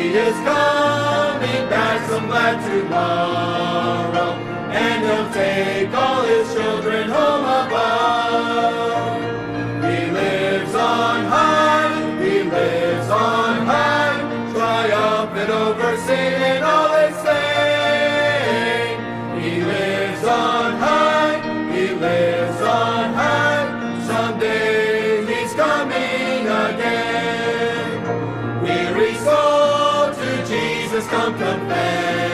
is coming back some glad tomorrow, and he'll take all his children home above. He lives on high, he lives on high, triumphant over sin and all its stain. He lives on high, he lives on high, someday he's coming again. Weary soul, to Jesus come confess.